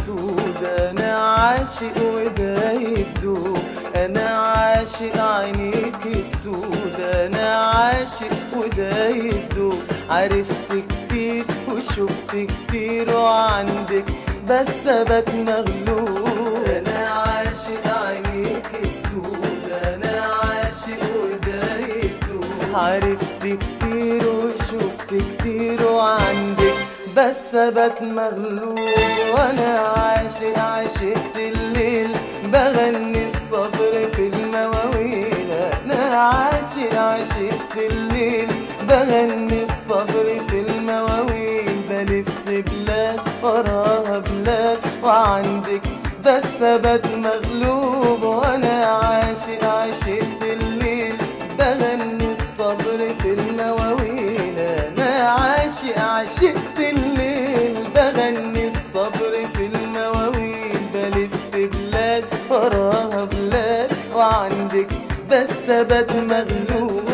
السود، انا عاشق ودايب دوب، انا عاشق عينيك السود، انا عاشق ودايب دوب. عرفت كتير وشفت كتير وعندك بس ابات مغلوب. انا عاشق عينيك السود، انا عاشق ودايب دوب. عرفت كتير وشفت كتير وعندك بس ابات مغلوب. وانا عاشق عشقت الليل بغني الصبر في المواويل. انا عاشق عشقت الليل بغني الصبر في المواويل. بلف بلاد وراها بلاد وعندك بس ابات مغلوب. وانا عاشق عشقت الليل بغني الصبر في المواويل. انا عاشق عشقت الليل بغني الصبر في المواويل. بلف بلاد وراها بلاد وعندك بس ابات مغلوب.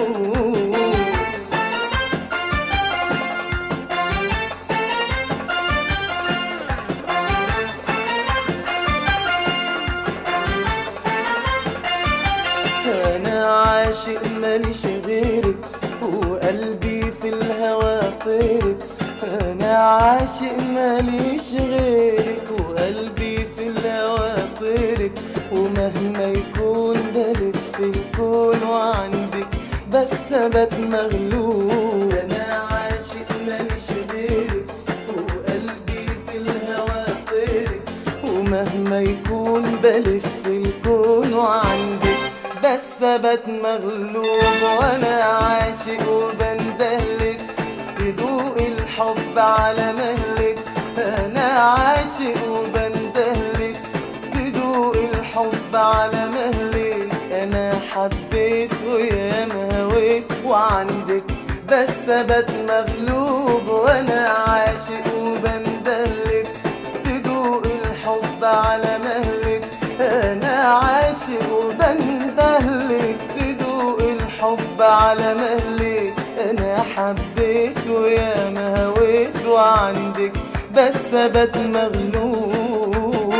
أنا عاشق ماليش غيرك وقلبي في الهوى طيرك. أنا عاشق ماليش غيرك وقلبي في الهوى طيرك. ومهما يكون بلف في الكون وعندك بس ابات مغلوب. أنا عاشق ماليش غيرك وقلبي في الهوى طيرك. ومهما يكون بلف في الكون وعندك بس ابات مغلوب. وانا عاشق وبندهلك تدوق الحب على مهلك. انا عاشق وبندهلك تدوق الحب على مهلك. انا حبيت وياما هويت وعندك بس ابات مغلوب. وانا عاشق وبندهلك تدوق الحب على مهلك. انا عاشق وبندهلك تدوق الحب على مهلك. انا حبيت وياما هويت وعندك بس ابات مغلوب.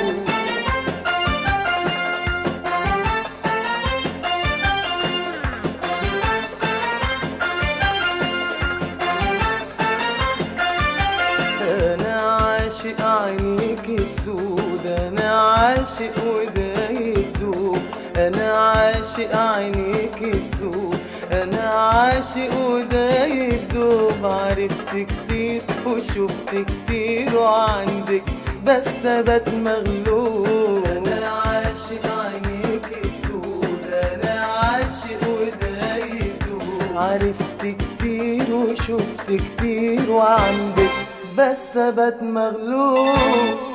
انا عاشق عينيك السود، انا عاشق ودايب دوب. انا عاشق عينيك السود، انا عاشق ودايب دوب. عرفت كتير وشفت كتير وعندك بس ابات مغلوب. انا عاشق عينيك السود، انا عاشق ودايب دوب. عرفت كتير وشفت كتير وعندك بس ابات مغلوب.